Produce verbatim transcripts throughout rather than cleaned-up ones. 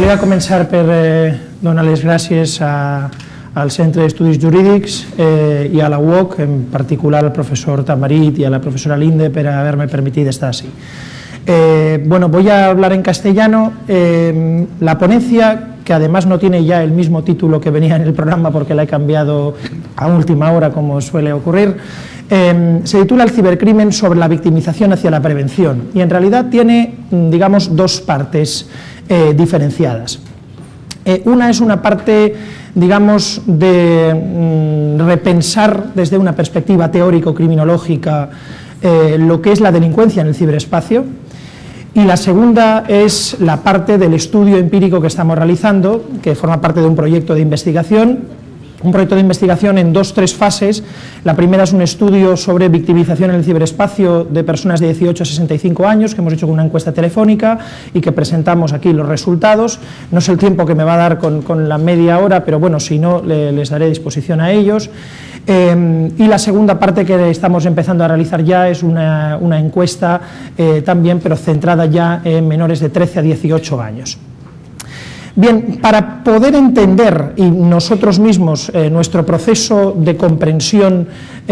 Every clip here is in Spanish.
volia començar per eh, donar les gràcies a, al Centre d'Estudis Jurídics eh, i a la U O C, en particular al profesor Tamarit y a la profesora Linde por haberme permitido estar así. Eh, bueno, voy a hablar en castellano. Eh, la ponencia, que además no tiene ya el mismo título que venía en el programa porque la he cambiado a última hora, como suele ocurrir, eh, se titula El cibercrimen sobre la victimización hacia la prevención, y en realidad tiene, digamos, dos partes eh, diferenciadas. Eh, una es una parte, digamos, de mm, repensar desde una perspectiva teórico-criminológica eh, lo que es la delincuencia en el ciberespacio, y la segunda es la parte del estudio empírico que estamos realizando, que forma parte de un proyecto de investigación, un proyecto de investigación en dos, tres fases. La primera es un estudio sobre victimización en el ciberespacio de personas de dieciocho a sesenta y cinco años, que hemos hecho con una encuesta telefónica y que presentamos aquí los resultados. No sé el tiempo que me va a dar con, con la media hora, pero bueno, si no, le, les daré disposición a ellos. Eh, y la segunda parte que estamos empezando a realizar ya es una, una encuesta eh, también, pero centrada ya en menores de trece a dieciocho años. Bien, para poder entender y nosotros mismos eh, nuestro proceso de comprensión,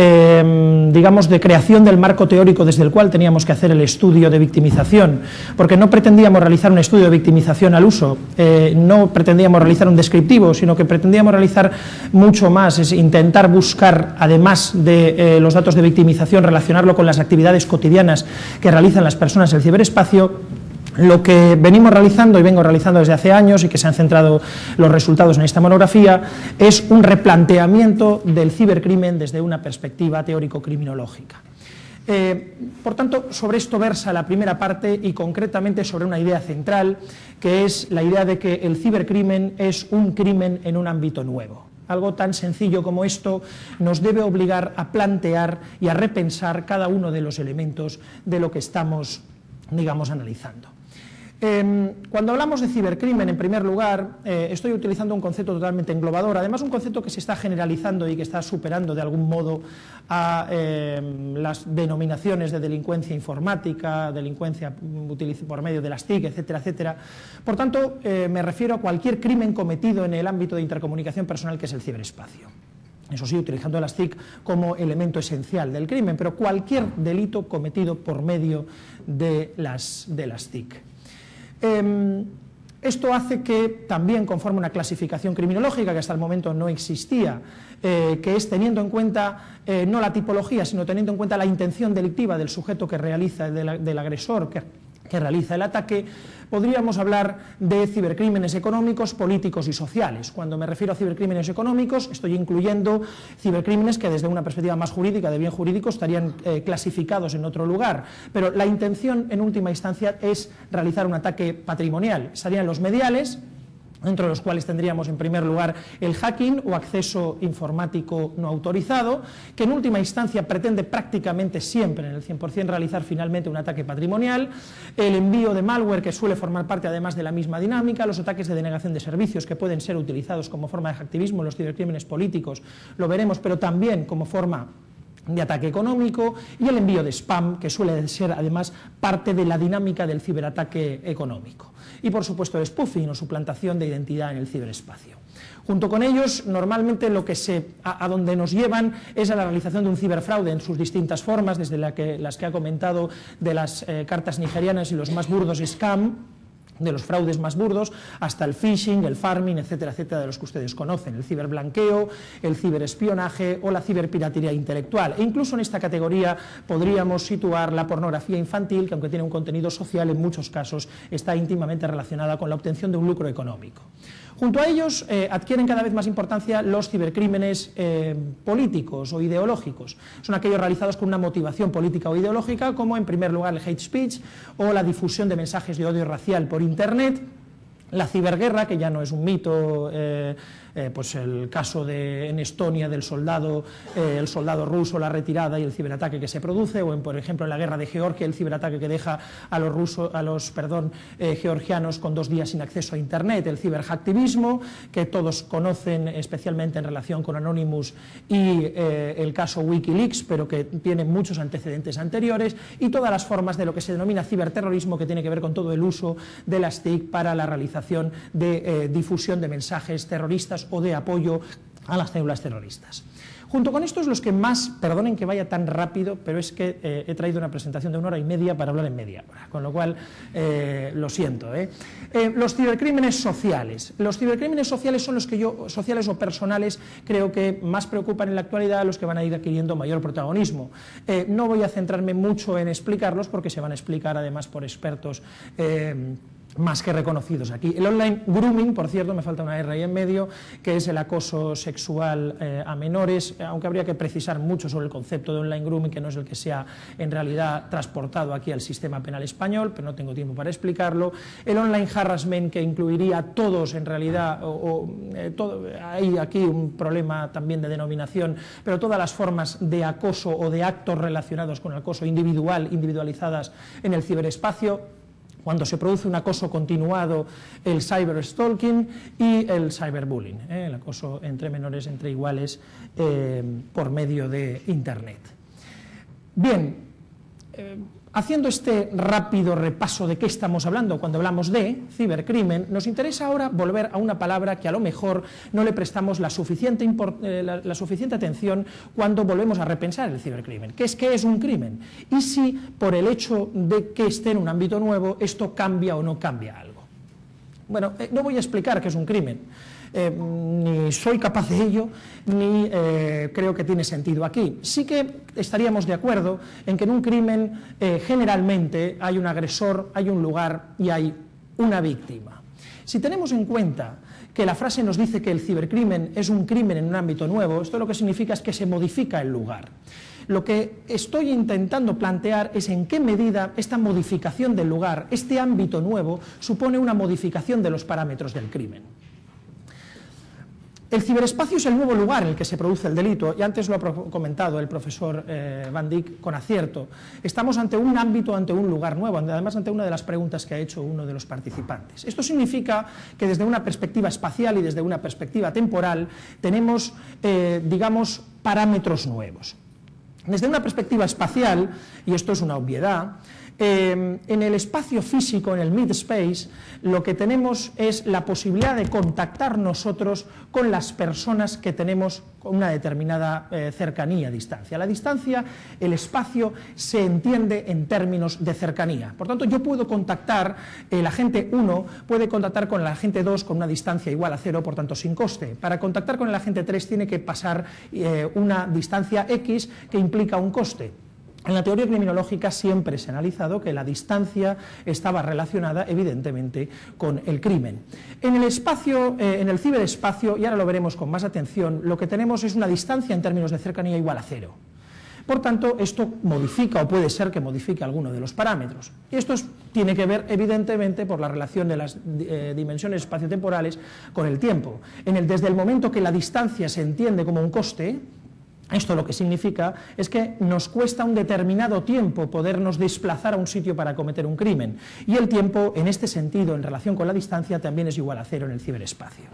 eh, digamos, de creación del marco teórico desde el cual teníamos que hacer el estudio de victimización, porque no pretendíamos realizar un estudio de victimización al uso, eh, no pretendíamos realizar un descriptivo, sino que pretendíamos realizar mucho más, es intentar buscar, además de eh, los datos de victimización, relacionarlo con las actividades cotidianas que realizan las personas en el ciberespacio. Lo que venimos realizando y vengo realizando desde hace años y que se han centrado los resultados en esta monografía es un replanteamiento del cibercrimen desde una perspectiva teórico-criminológica. Eh, por tanto, sobre esto versa la primera parte y concretamente sobre una idea central, que es la idea de que el cibercrimen es un crimen en un ámbito nuevo. Algo tan sencillo como esto nos debe obligar a plantear y a repensar cada uno de los elementos de lo que estamos, digamos, analizando. Eh, cuando hablamos de cibercrimen, en primer lugar, eh, estoy utilizando un concepto totalmente englobador, además un concepto que se está generalizando y que está superando de algún modo a eh, las denominaciones de delincuencia informática, delincuencia por medio de las T I C, etcétera, etcétera. Por tanto, eh, me refiero a cualquier crimen cometido en el ámbito de intercomunicación personal, que es el ciberespacio. Eso sí, utilizando las T I C como elemento esencial del crimen, pero cualquier delito cometido por medio de las, de las T I C. Eh, esto hace que también conforme una clasificación criminológica que hasta el momento no existía, eh, que es teniendo en cuenta eh, no la tipología, sino teniendo en cuenta la intención delictiva del sujeto que realiza, del, del agresor que, que realiza el ataque, podríamos hablar de cibercrímenes económicos, políticos y sociales. Cuando me refiero a cibercrímenes económicos, estoy incluyendo cibercrímenes que desde una perspectiva más jurídica, de bien jurídico, estarían eh, clasificados en otro lugar. Pero la intención, en última instancia, es realizar un ataque patrimonial. Serían los mediales, dentro de los cuales tendríamos en primer lugar el hacking o acceso informático no autorizado, que en última instancia pretende prácticamente siempre, en el cien por cien, realizar finalmente un ataque patrimonial, el envío de malware, que suele formar parte además de la misma dinámica, los ataques de denegación de servicios, que pueden ser utilizados como forma de hacktivismo en los cibercrímenes políticos, lo veremos, pero también como forma de ataque económico, y el envío de spam, que suele ser además parte de la dinámica del ciberataque económico. Y por supuesto el spoofing o suplantación de identidad en el ciberespacio. Junto con ellos, normalmente lo que se, a, a donde nos llevan es a la realización de un ciberfraude en sus distintas formas, desde la que, las que ha comentado de las eh, cartas nigerianas y los más burdos scam, de los fraudes más burdos, hasta el phishing, el farming, etcétera, etcétera, de los que ustedes conocen, el ciberblanqueo, el ciberespionaje o la ciberpiratería intelectual. E incluso en esta categoría podríamos situar la pornografía infantil, que aunque tiene un contenido social, en muchos casos está íntimamente relacionada con la obtención de un lucro económico. Junto a ellos eh, adquieren cada vez más importancia los cibercrímenes eh, políticos o ideológicos. Son aquellos realizados con una motivación política o ideológica, como en primer lugar el hate speech o la difusión de mensajes de odio racial por Internet, la ciberguerra, que ya no es un mito eh, eh, pues el caso de, en Estonia del soldado, eh, el soldado ruso, la retirada y el ciberataque que se produce, o en, por ejemplo en la guerra de Georgia, el ciberataque que deja a los, rusos, a los perdón, eh, georgianos con dos días sin acceso a Internet, el ciberhacktivismo, que todos conocen especialmente en relación con Anonymous y eh, el caso Wikileaks, pero que tiene muchos antecedentes anteriores, y todas las formas de lo que se denomina ciberterrorismo, que tiene que ver con todo el uso de las T I C para la realización de eh, difusión de mensajes terroristas o de apoyo a las células terroristas. Junto con estos, los que más, perdonen que vaya tan rápido, pero es que eh, he traído una presentación de una hora y media para hablar en media hora, con lo cual eh, lo siento. ¿eh? Eh, los cibercrímenes sociales. Los cibercrímenes sociales son los que yo, sociales o personales, creo que más preocupan en la actualidad, los que van a ir adquiriendo mayor protagonismo. Eh, no voy a centrarme mucho en explicarlos, porque se van a explicar además por expertos eh, más que reconocidos aquí. El online grooming, por cierto, me falta una R ahí en medio, que es el acoso sexual eh, a menores, aunque habría que precisar mucho sobre el concepto de online grooming, que no es el que se ha en realidad transportado aquí al sistema penal español, pero no tengo tiempo para explicarlo. El online harassment, que incluiría a todos en realidad, o, o eh, todo, hay aquí un problema también de denominación, pero todas las formas de acoso o de actos relacionados con el acoso individual, individualizadas en el ciberespacio, cuando se produce un acoso continuado, el cyberstalking y el cyberbullying, ¿eh? el acoso entre menores, entre iguales, eh, por medio de Internet. Bien, eh, haciendo este rápido repaso de qué estamos hablando cuando hablamos de cibercrimen, nos interesa ahora volver a una palabra que a lo mejor no le prestamos la suficiente, eh, la, la suficiente atención cuando volvemos a repensar el cibercrimen, que es qué es un crimen, y si por el hecho de que esté en un ámbito nuevo esto cambia o no cambia algo. Bueno, eh, no voy a explicar qué es un crimen, eh, ni soy capaz de ello, ni eh, creo que tiene sentido aquí. Sí que estaríamos de acuerdo en que en un crimen eh, generalmente hay un agresor, hay un lugar y hay una víctima. Si tenemos en cuenta que la frase nos dice que el cibercrimen es un crimen en un ámbito nuevo, esto lo que significa es que se modifica el lugar. Lo que estoy intentando plantear es en qué medida esta modificación del lugar, este ámbito nuevo, supone una modificación de los parámetros del crimen. El ciberespacio es el nuevo lugar en el que se produce el delito, y antes lo ha comentado el profesor eh, Van Dijk con acierto. Estamos ante un ámbito, ante un lugar nuevo, además ante una de las preguntas que ha hecho uno de los participantes. Esto significa que desde una perspectiva espacial y desde una perspectiva temporal tenemos, eh, digamos, parámetros nuevos. Desde una perspectiva espacial, y esto es una obviedad, Eh, en el espacio físico, en el mid-space, lo que tenemos es la posibilidad de contactar nosotros con las personas que tenemos con una determinada eh, cercanía, distancia. La distancia, el espacio, se entiende en términos de cercanía. Por tanto, yo puedo contactar, el agente uno puede contactar con el agente dos con una distancia igual a cero, por tanto sin coste. Para contactar con el agente tres tiene que pasar eh, una distancia X que implica un coste. En la teoría criminológica siempre se ha analizado que la distancia estaba relacionada evidentemente con el crimen. En el espacio, eh, en el ciberespacio, y ahora lo veremos con más atención, lo que tenemos es una distancia en términos de cercanía igual a cero. Por tanto, esto modifica, o puede ser que modifique alguno de los parámetros. Y esto es, tiene que ver evidentemente por la relación de las eh, dimensiones espaciotemporales con el tiempo. En el, desde el momento que la distancia se entiende como un coste, esto lo que significa es que nos cuesta un determinado tiempo podernos desplazar a un sitio para cometer un crimen, y el tiempo en este sentido en relación con la distancia también es igual a cero en el ciberespacio.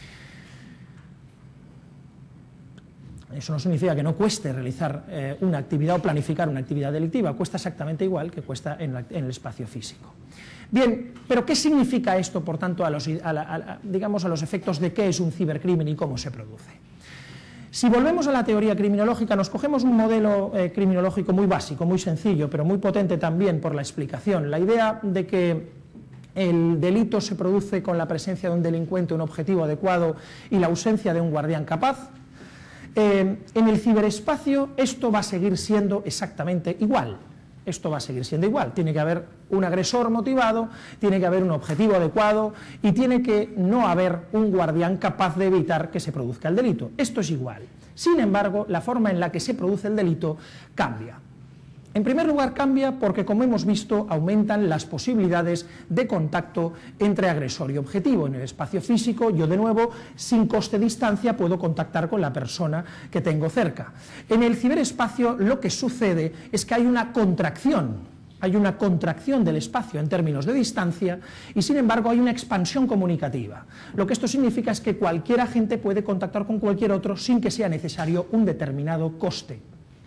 Eso no significa que no cueste realizar eh, una actividad o planificar una actividad delictiva, cuesta exactamente igual que cuesta en, la, en el espacio físico. Bien, pero ¿qué significa esto, por tanto, a los, a la, a, digamos, a los efectos de qué es un cibercrimen y cómo se produce? Si volvemos a la teoría criminológica, nos cogemos un modelo eh, criminológico muy básico, muy sencillo, pero muy potente también por la explicación. La idea de que el delito se produce con la presencia de un delincuente, un objetivo adecuado y la ausencia de un guardián capaz. Eh, en el ciberespacio esto va a seguir siendo exactamente igual. Esto va a seguir siendo igual, tiene que haber un agresor motivado, tiene que haber un objetivo adecuado y tiene que no haber un guardián capaz de evitar que se produzca el delito. Esto es igual. Sin embargo, la forma en la que se produce el delito cambia. En primer lugar cambia porque, como hemos visto, aumentan las posibilidades de contacto entre agresor y objetivo. En el espacio físico, yo de nuevo, sin coste de distancia, puedo contactar con la persona que tengo cerca. En el ciberespacio lo que sucede es que hay una contracción, hay una contracción del espacio en términos de distancia y, sin embargo, hay una expansión comunicativa. Lo que esto significa es que cualquier agente puede contactar con cualquier otro sin que sea necesario un determinado coste.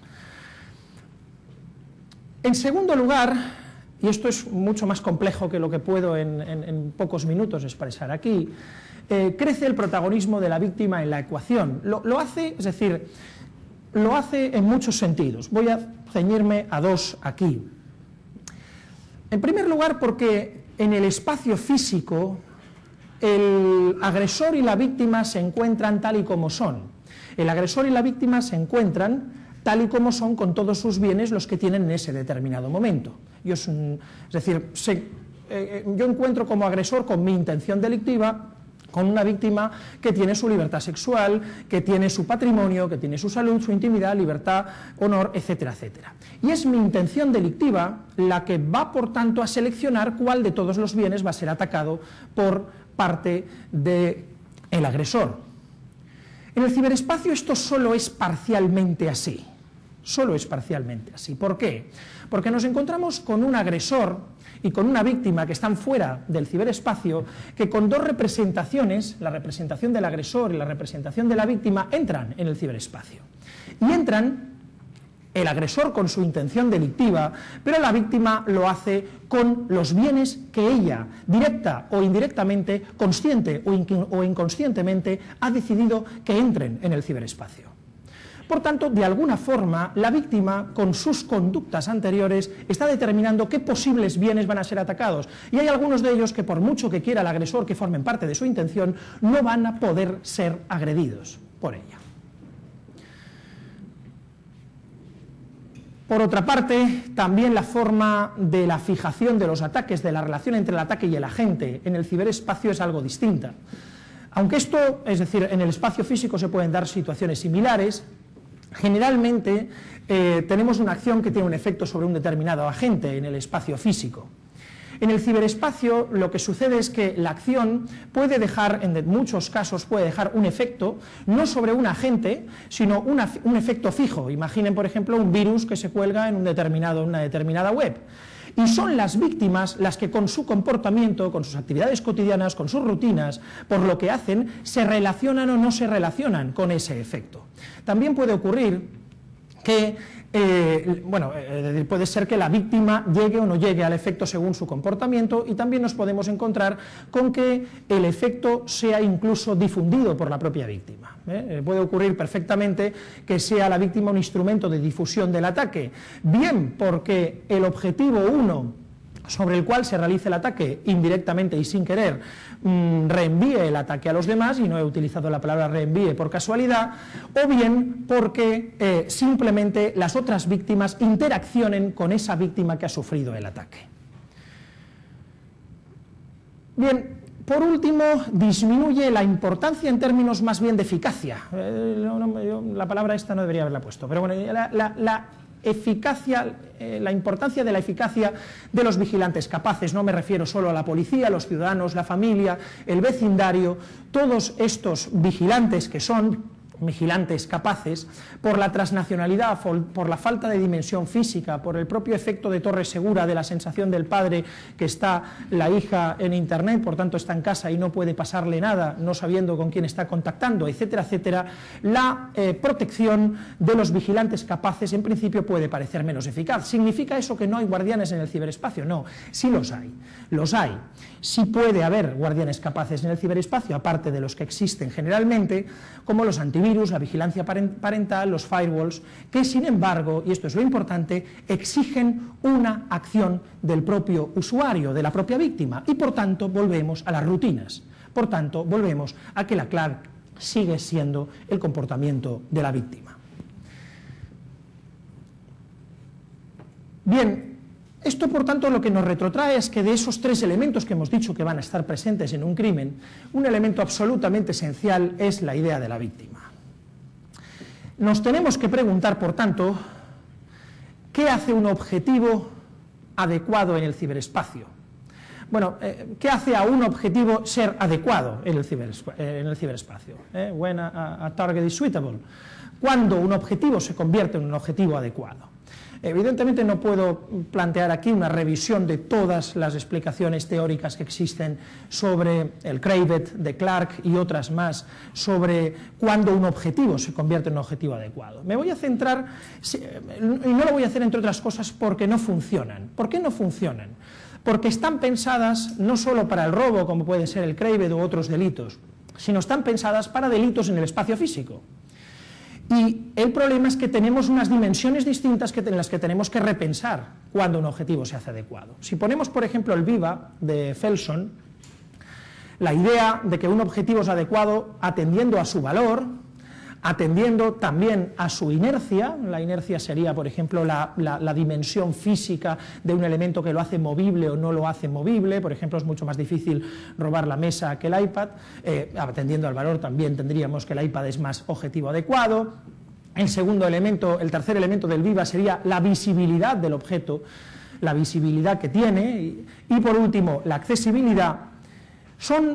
En segundo lugar, y esto es mucho más complejo que lo que puedo en, en, en pocos minutos expresar aquí, eh, crece el protagonismo de la víctima en la ecuación. Lo, lo hace, es decir, lo hace en muchos sentidos. Voy a ceñirme a dos aquí. En primer lugar, porque en el espacio físico el agresor y la víctima se encuentran tal y como son. El agresor y la víctima se encuentran tal y como son con todos sus bienes los que tienen en ese determinado momento. Yo es, un, es decir, se, eh, yo encuentro como agresor con mi intención delictiva con una víctima que tiene su libertad sexual, que tiene su patrimonio, que tiene su salud, su intimidad, libertad, honor, etcétera, etcétera. Y es mi intención delictiva la que va, por tanto, a seleccionar cuál de todos los bienes va a ser atacado por parte del agresor. En el ciberespacio esto solo es parcialmente así. Solo es parcialmente así. ¿Por qué? Porque nos encontramos con un agresor y con una víctima que están fuera del ciberespacio, que con dos representaciones, la representación del agresor y la representación de la víctima, entran en el ciberespacio. Y entran el agresor con su intención delictiva, pero la víctima lo hace con los bienes que ella, directa o indirectamente, consciente o inconscientemente, ha decidido que entren en el ciberespacio. Por tanto, de alguna forma, la víctima, con sus conductas anteriores, está determinando qué posibles bienes van a ser atacados. Y hay algunos de ellos que, por mucho que quiera el agresor que formen parte de su intención, no van a poder ser agredidos por ella. Por otra parte, también la forma de la fijación de los ataques, de la relación entre el ataque y el agente en el ciberespacio es algo distinta. Aunque esto, es decir, en el espacio físico se pueden dar situaciones similares, generalmente eh, tenemos una acción que tiene un efecto sobre un determinado agente en el espacio físico. En el ciberespacio lo que sucede es que la acción puede dejar, en muchos casos puede dejar un efecto, no sobre un agente, sino una, un efecto fijo. Imaginen, por ejemplo, un virus que se cuelga en un determinado, una determinada web. Y son las víctimas las que con su comportamiento, con sus actividades cotidianas, con sus rutinas, por lo que hacen, se relacionan o no se relacionan con ese efecto. También puede ocurrir que, eh, bueno, eh, puede ser que la víctima llegue o no llegue al efecto según su comportamiento, y también nos podemos encontrar con que el efecto sea incluso difundido por la propia víctima. ¿eh? Puede ocurrir perfectamente que sea la víctima un instrumento de difusión del ataque, bien porque el objetivo uno sobre el cual se realice el ataque indirectamente y sin querer mmm, reenvíe el ataque a los demás, y no he utilizado la palabra reenvíe por casualidad, o bien porque eh, simplemente las otras víctimas interaccionen con esa víctima que ha sufrido el ataque. Bien, por último, disminuye la importancia en términos más bien de eficacia. Eh, no, no, yo, la palabra esta no debería haberla puesto, pero bueno, la, la, la eficacia, eh, la importancia de la eficacia de los vigilantes capaces. No me refiero solo a la policía, los ciudadanos, la familia, el vecindario, todos estos vigilantes que son vigilantes capaces, por la transnacionalidad, por la falta de dimensión física, por el propio efecto de torre segura de la sensación del padre que está la hija en internet, por tanto está en casa y no puede pasarle nada, no sabiendo con quién está contactando, etcétera, etcétera. La eh, protección de los vigilantes capaces en principio puede parecer menos eficaz. ¿Significa eso que no hay guardianes en el ciberespacio? No, sí los hay, los hay. Sí puede haber guardianes capaces en el ciberespacio, aparte de los que existen generalmente, como los antivirus, la vigilancia parental, los firewalls, que sin embargo, y esto es lo importante, exigen una acción del propio usuario, de la propia víctima, y por tanto volvemos a las rutinas. Por tanto, volvemos a que la clave sigue siendo el comportamiento de la víctima. Bien, esto, por tanto, lo que nos retrotrae es que de esos tres elementos que hemos dicho que van a estar presentes en un crimen, un elemento absolutamente esencial es la idea de la víctima. Nos tenemos que preguntar, por tanto, ¿qué hace un objetivo adecuado en el ciberespacio? Bueno, eh, ¿qué hace a un objetivo ser adecuado en el, ciberespa en el ciberespacio? Eh, when a, a target is suitable. Cuando un objetivo se convierte en un objetivo adecuado. Evidentemente no puedo plantear aquí una revisión de todas las explicaciones teóricas que existen sobre el Kravet de Clark y otras más sobre cuándo un objetivo se convierte en un objetivo adecuado. Me voy a centrar, y no lo voy a hacer entre otras cosas porque no funcionan. ¿Por qué no funcionan? Porque están pensadas no solo para el robo, como puede ser el Kravet u otros delitos, sino están pensadas para delitos en el espacio físico. Y el problema es que tenemos unas dimensiones distintas que, en las que tenemos que repensar cuando un objetivo se hace adecuado. Si ponemos, por ejemplo, el Viva de Felson, la idea de que un objetivo es adecuado atendiendo a su valor, atendiendo también a su inercia, la inercia sería, por ejemplo, la, la, la dimensión física de un elemento que lo hace movible o no lo hace movible. Por ejemplo, es mucho más difícil robar la mesa que el iPad, eh, atendiendo al valor también tendríamos que el iPad es más objetivo adecuado. El segundo elemento, el tercer elemento del Viva sería la visibilidad del objeto, la visibilidad que tiene, y, y por último, la accesibilidad. Son,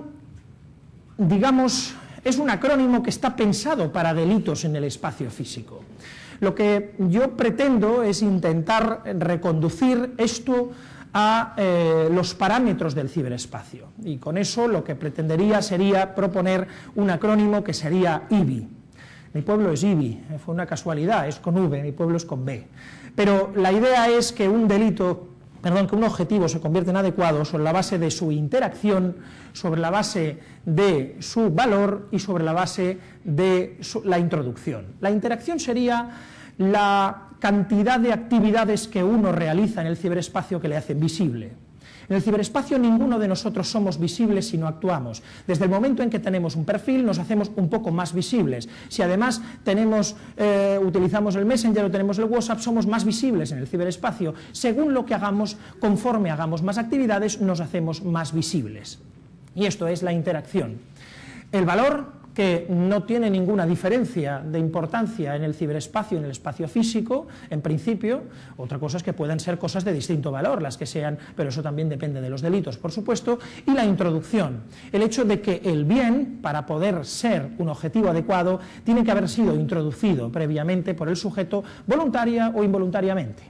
digamos, es un acrónimo que está pensado para delitos en el espacio físico. Lo que yo pretendo es intentar reconducir esto a eh, los parámetros del ciberespacio, y con eso lo que pretendería sería proponer un acrónimo que sería I B I. Mi pueblo es I B I, fue una casualidad, es con V, mi pueblo es con B. Pero la idea es que un delito, perdón, que un objetivo se convierte en adecuado sobre la base de su interacción, sobre la base de su valor y sobre la base de su, la introducción. La interacción sería la cantidad de actividades que uno realiza en el ciberespacio que le hacen visible. En el ciberespacio ninguno de nosotros somos visibles si no actuamos. Desde el momento en que tenemos un perfil nos hacemos un poco más visibles. Si además tenemos, eh, utilizamos el Messenger o tenemos el WhatsApp, somos más visibles en el ciberespacio. Según lo que hagamos, conforme hagamos más actividades, nos hacemos más visibles. Y esto es la interacción. El valor, que no tiene ninguna diferencia de importancia en el ciberespacio, en el espacio físico, en principio. Otra cosa es que puedan ser cosas de distinto valor, las que sean, pero eso también depende de los delitos, por supuesto. Y la introducción, el hecho de que el bien, para poder ser un objetivo adecuado, tiene que haber sido introducido previamente por el sujeto, voluntaria o involuntariamente.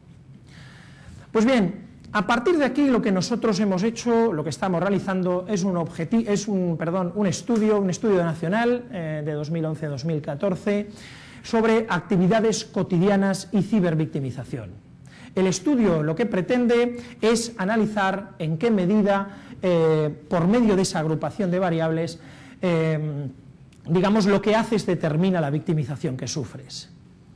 Pues bien, a partir de aquí lo que nosotros hemos hecho, lo que estamos realizando es un, es un, perdón, un estudio, un estudio nacional eh, de dos mil once a dos mil catorce sobre actividades cotidianas y cibervictimización. El estudio lo que pretende es analizar en qué medida, eh, por medio de esa agrupación de variables, eh, digamos, lo que haces determina la victimización que sufres.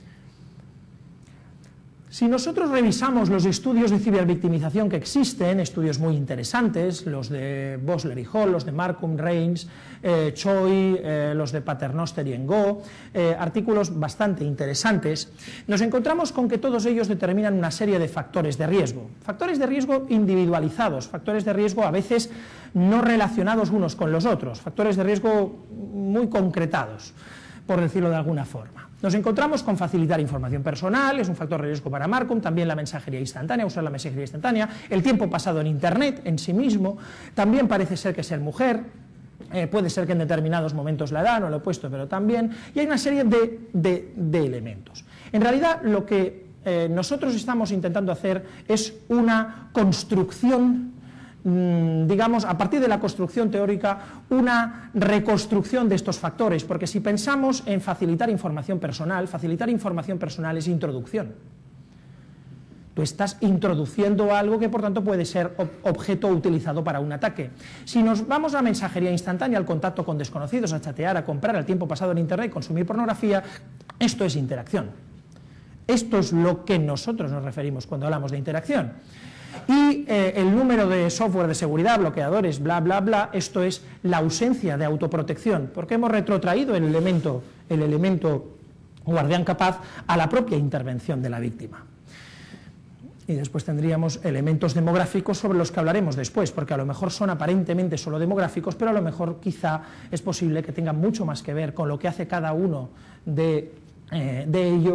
Si nosotros revisamos los estudios de cibervictimización que existen, estudios muy interesantes, los de Bosler y Hall, los de Markham, Reins, eh, Choi, eh, los de Paternoster y Ngo, eh, artículos bastante interesantes, nos encontramos con que todos ellos determinan una serie de factores de riesgo, factores de riesgo individualizados, factores de riesgo a veces no relacionados unos con los otros, factores de riesgo muy concretados, por decirlo de alguna forma. Nos encontramos con facilitar información personal, es un factor de riesgo para Markham, también la mensajería instantánea, usar la mensajería instantánea, el tiempo pasado en Internet en sí mismo, también parece ser que ser mujer, eh, puede ser que en determinados momentos la edad, no lo he puesto, pero también, y hay una serie de, de, de elementos. En realidad, lo que eh, nosotros estamos intentando hacer es una construcción, digamos, a partir de la construcción teórica, una reconstrucción de estos factores, porque si pensamos en facilitar información personal, facilitar información personal es introducción. Tú estás introduciendo algo que por tanto puede ser objeto utilizado para un ataque. Si nos vamos a mensajería instantánea, al contacto con desconocidos, a chatear, a comprar, al tiempo pasado en Internet, consumir pornografía, esto es interacción. Esto es lo que nosotros nos referimos cuando hablamos de interacción. Y eh, el número de software de seguridad, bloqueadores, bla, bla, bla, esto es la ausencia de autoprotección, porque hemos retrotraído el elemento, el elemento guardián capaz a la propia intervención de la víctima. Y después tendríamos elementos demográficos sobre los que hablaremos después, porque a lo mejor son aparentemente solo demográficos, pero a lo mejor quizá es posible que tengan mucho más que ver con lo que hace cada uno de, eh, de ellos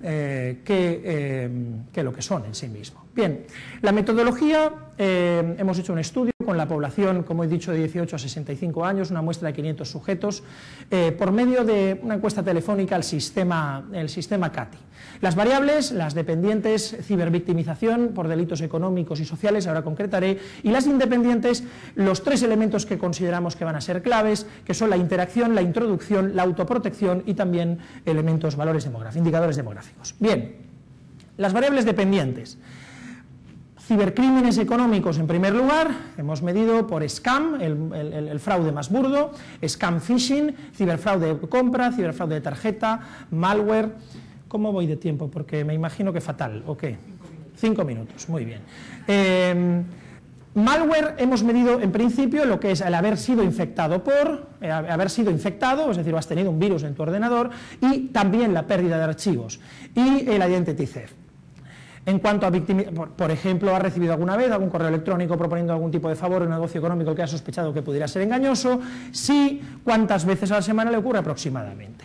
eh, que, eh, que lo que son en sí mismo. Bien, la metodología, eh, hemos hecho un estudio con la población, como he dicho, de dieciocho a sesenta y cinco años, una muestra de quinientos sujetos, eh, por medio de una encuesta telefónica al sistema, el sistema C A T I. Las variables, las dependientes, cibervictimización por delitos económicos y sociales, ahora concretaré, y las independientes, los tres elementos que consideramos que van a ser claves, que son la interacción, la introducción, la autoprotección y también elementos, valores demográficos, indicadores demográficos. Bien, las variables dependientes. Cibercrímenes económicos, en primer lugar, hemos medido por scam, el, el, el fraude más burdo, scam phishing, ciberfraude de compra, ciberfraude de tarjeta, malware. ¿Cómo voy de tiempo? Porque me imagino que fatal, ¿o qué? Cinco minutos, muy bien. Eh, malware hemos medido en principio lo que es el haber sido infectado por, eh, haber sido infectado, es decir, has tenido un virus en tu ordenador, y también la pérdida de archivos, y el identity theft. En cuanto a victimización, por, por ejemplo, ha recibido alguna vez algún correo electrónico proponiendo algún tipo de favor o un negocio económico que ha sospechado que pudiera ser engañoso, sí, cuántas veces a la semana le ocurre aproximadamente.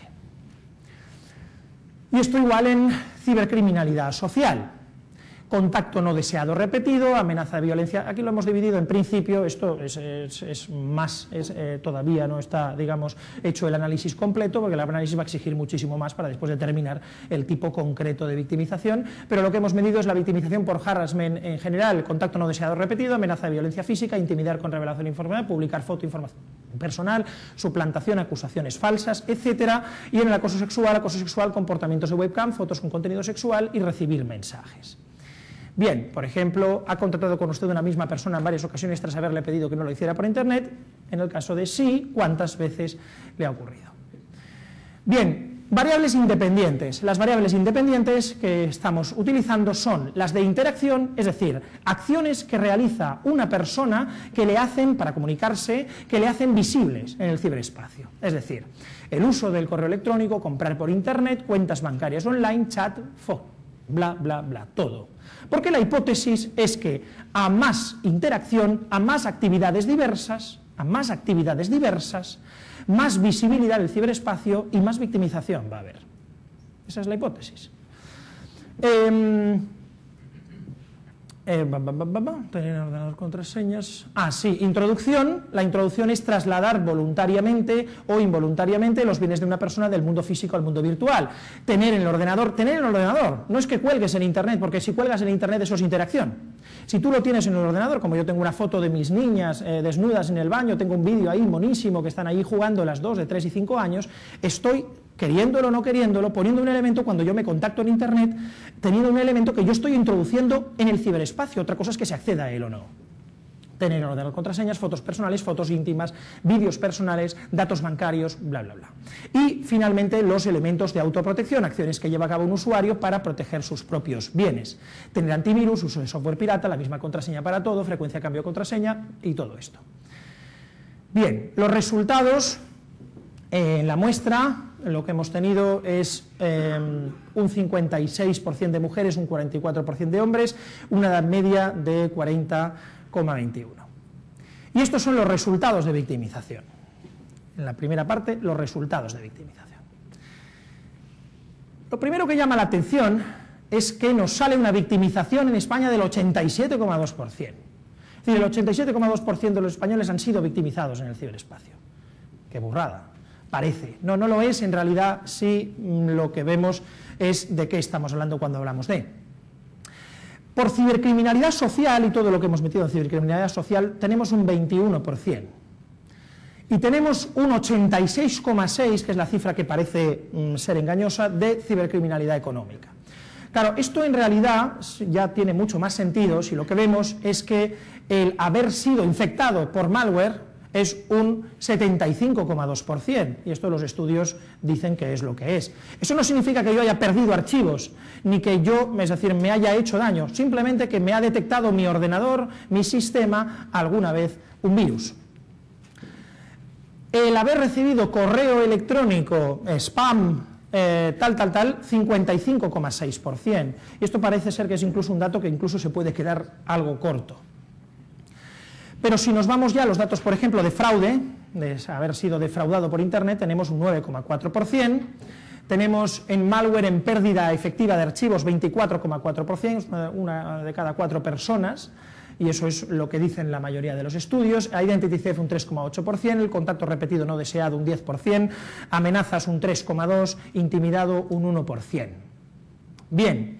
Y esto igual en cibercriminalidad social. Contacto no deseado repetido, amenaza de violencia, aquí lo hemos dividido en principio, esto es, es, es más, es, eh, todavía no está, digamos, hecho el análisis completo, porque el análisis va a exigir muchísimo más para después determinar el tipo concreto de victimización, pero lo que hemos medido es la victimización por harassment en general, contacto no deseado repetido, amenaza de violencia física, intimidar con revelación de información, publicar foto, información personal, suplantación, acusaciones falsas, etcétera, y en el acoso sexual, acoso sexual, comportamientos de webcam, fotos con contenido sexual y recibir mensajes. Bien, por ejemplo, ha contactado con usted una misma persona en varias ocasiones tras haberle pedido que no lo hiciera por internet. En el caso de sí, ¿cuántas veces le ha ocurrido? Bien, variables independientes. Las variables independientes que estamos utilizando son las de interacción, es decir, acciones que realiza una persona que le hacen, para comunicarse, que le hacen visibles en el ciberespacio. Es decir, el uso del correo electrónico, comprar por internet, cuentas bancarias online, chat, phone, bla, bla, bla, todo. Porque la hipótesis es que a más interacción, a más actividades diversas, a más actividades diversas, más visibilidad del ciberespacio y más victimización va a haber. Esa es la hipótesis. Eh, eh, ba, ba, ba, ba, ba, tener ordenador contraseñas. Ah, sí, introducción. La introducción es trasladar voluntariamente o involuntariamente los bienes de una persona del mundo físico al mundo virtual. Tener en el ordenador, tener en el ordenador, no es que cuelgues en internet, porque si cuelgas en internet eso es interacción. Si tú lo tienes en el ordenador, como yo tengo una foto de mis niñas eh, desnudas en el baño, tengo un vídeo ahí monísimo que están ahí jugando las dos, de tres y cinco años, estoy, queriéndolo o no queriéndolo, poniendo un elemento cuando yo me contacto en internet, teniendo un elemento que yo estoy introduciendo en el ciberespacio, otra cosa es que se acceda a él o no. Tener en el ordenador contraseñas, fotos personales, fotos íntimas, vídeos personales, datos bancarios, bla, bla, bla. Y finalmente los elementos de autoprotección, acciones que lleva a cabo un usuario para proteger sus propios bienes. Tener antivirus, uso de software pirata, la misma contraseña para todo, frecuencia de cambio de contraseña y todo esto. Bien, los resultados eh, en la muestra, lo que hemos tenido es eh, un cincuenta y seis por ciento de mujeres, un cuarenta y cuatro por ciento de hombres, una edad media de cuarenta coma veintiuno. Y estos son los resultados de victimización. En la primera parte, los resultados de victimización. Lo primero que llama la atención es que nos sale una victimización en España del ochenta y siete coma dos por ciento. Es decir, el ochenta y siete coma dos por ciento de los españoles han sido victimizados en el ciberespacio. ¡Qué burrada! Parece. No, no lo es, en realidad sí lo que vemos es de qué estamos hablando cuando hablamos de. Por cibercriminalidad social y todo lo que hemos metido en cibercriminalidad social, tenemos un veintiuno por ciento. Y tenemos un ochenta y seis coma seis por ciento, que es la cifra que parece mm, ser engañosa, de cibercriminalidad económica. Claro, esto en realidad ya tiene mucho más sentido si lo que vemos es que el haber sido infectado por malware es un setenta y cinco coma dos por ciento, y esto los estudios dicen que es lo que es. Eso no significa que yo haya perdido archivos, ni que yo, es decir, me haya hecho daño, simplemente que me ha detectado mi ordenador, mi sistema, alguna vez un virus. El haber recibido correo electrónico, spam, eh, tal, tal, tal, cincuenta y cinco coma seis por ciento, y esto parece ser que es incluso un dato que incluso se puede quedar algo corto. Pero si nos vamos ya a los datos, por ejemplo, de fraude, de haber sido defraudado por internet, tenemos un nueve coma cuatro por ciento, Tenemos en malware en pérdida efectiva de archivos veinticuatro coma cuatro por ciento, una de cada cuatro personas, y eso es lo que dicen la mayoría de los estudios. Identity theft un tres coma ocho por ciento, el contacto repetido no deseado un diez por ciento, amenazas un tres coma dos por ciento, intimidado un uno por ciento. Bien,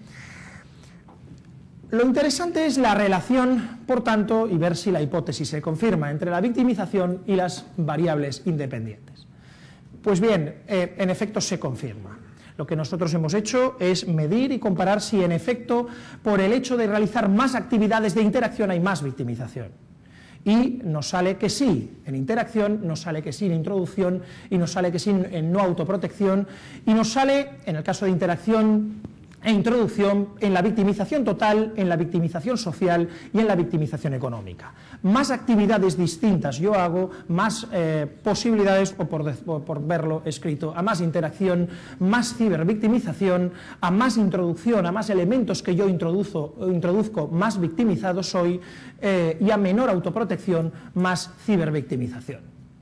lo interesante es la relación, por tanto, y ver si la hipótesis se confirma entre la victimización y las variables independientes. Pues bien, eh, en efecto se confirma. Lo que nosotros hemos hecho es medir y comparar si en efecto por el hecho de realizar más actividades de interacción hay más victimización. Y nos sale que sí en interacción, nos sale que sí en introducción y nos sale que sí en no autoprotección y nos sale, en el caso de interacción e introducción, en la victimización total, en la victimización social y en la victimización económica. Más actividades distintas yo hago, más eh, posibilidades, o por, o por verlo escrito, a más interacción, más cibervictimización, a más introducción, a más elementos que yo introduzco, introduzco más victimizado soy, eh, y a menor autoprotección, más cibervictimización.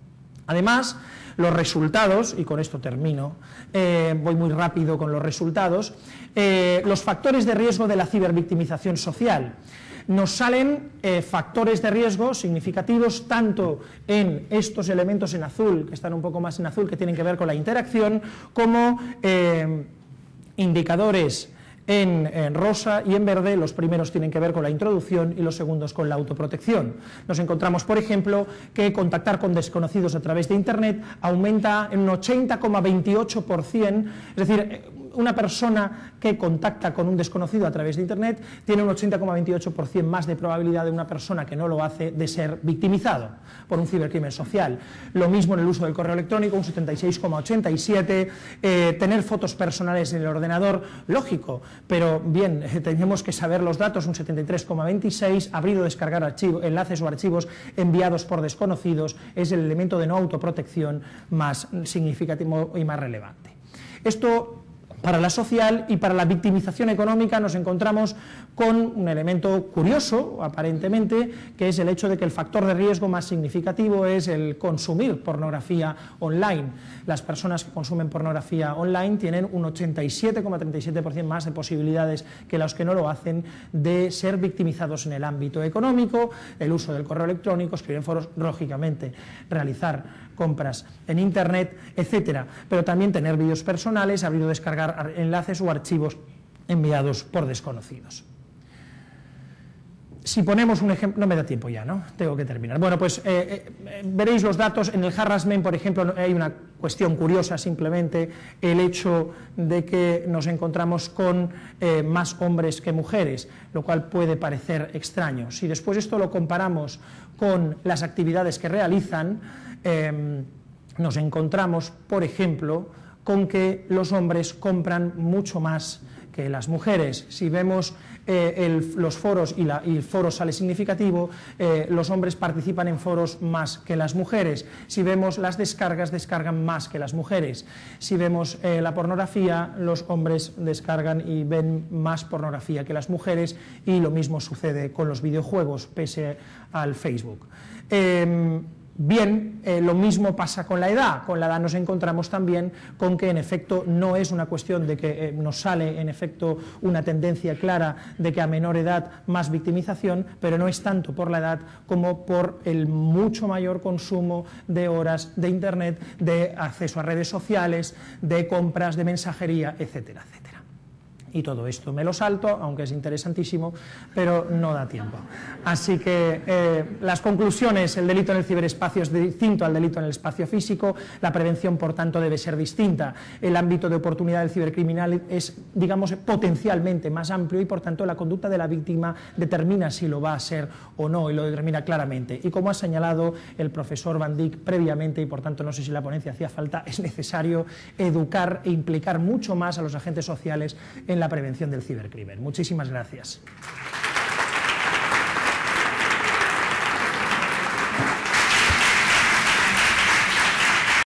Además, los resultados, y con esto termino, eh, voy muy rápido con los resultados, eh, los factores de riesgo de la cibervictimización social. Nos salen eh, factores de riesgo significativos tanto en estos elementos en azul, que están un poco más en azul, que tienen que ver con la interacción, como eh, indicadores En, en rosa y en verde. Los primeros tienen que ver con la introducción y los segundos con la autoprotección. Nos encontramos, por ejemplo, que contactar con desconocidos a través de Internet aumenta en un ochenta coma veintiocho por ciento, es decir, una persona que contacta con un desconocido a través de Internet tiene un ochenta coma veintiocho por ciento más de probabilidad de una persona que no lo hace de ser victimizado por un cibercrimen social. Lo mismo en el uso del correo electrónico, un setenta y seis coma ochenta y siete por ciento, eh, tener fotos personales en el ordenador, lógico, pero bien, eh, tenemos que saber los datos, un setenta y tres coma veintiséis por ciento, abrir o descargar archivos, enlaces o archivos enviados por desconocidos, es el elemento de no autoprotección más significativo y más relevante. Esto para la social, y para la victimización económica nos encontramos con un elemento curioso, aparentemente, que es el hecho de que el factor de riesgo más significativo es el consumir pornografía online. Las personas que consumen pornografía online tienen un ochenta y siete coma treinta y siete por ciento más de posibilidades que los que no lo hacen de ser victimizados en el ámbito económico, el uso del correo electrónico, escribir en foros, lógicamente, realizar compras en Internet, etcétera, pero también tener vídeos personales, abrir o descargar enlaces o archivos enviados por desconocidos. Si ponemos un ejemplo, no me da tiempo ya, ¿no? Tengo que terminar. Bueno, pues eh, eh, veréis los datos. En el harassment, por ejemplo, hay una cuestión curiosa, simplemente el hecho de que nos encontramos con eh, más hombres que mujeres, lo cual puede parecer extraño. Si después esto lo comparamos con las actividades que realizan, eh, nos encontramos, por ejemplo, con que los hombres compran mucho más que las mujeres. Si vemos eh, el, los foros y, la, y el foro sale significativo, eh, los hombres participan en foros más que las mujeres. Si vemos las descargas, descargan más que las mujeres. Si vemos eh, la pornografía, los hombres descargan y ven más pornografía que las mujeres, y lo mismo sucede con los videojuegos, pese al Facebook. Eh, Bien, eh, lo mismo pasa con la edad. Con la edad nos encontramos también con que en efecto no es una cuestión de que eh, nos sale en efecto una tendencia clara de que a menor edad más victimización, pero no es tanto por la edad como por el mucho mayor consumo de horas de Internet, de acceso a redes sociales, de compras, de mensajería, etcétera, etcétera. Y todo esto me lo salto, aunque es interesantísimo, pero no da tiempo. Así que eh, las conclusiones: el delito en el ciberespacio es distinto al delito en el espacio físico, la prevención, por tanto, debe ser distinta, el ámbito de oportunidad del cibercriminal es, digamos, potencialmente más amplio, y por tanto la conducta de la víctima determina si lo va a ser o no, y lo determina claramente. Y como ha señalado el profesor Van Dijk previamente, y por tanto no sé si la ponencia hacía falta, es necesario educar e implicar mucho más a los agentes sociales en la prevención del cibercrimen. Muchísimas gracias.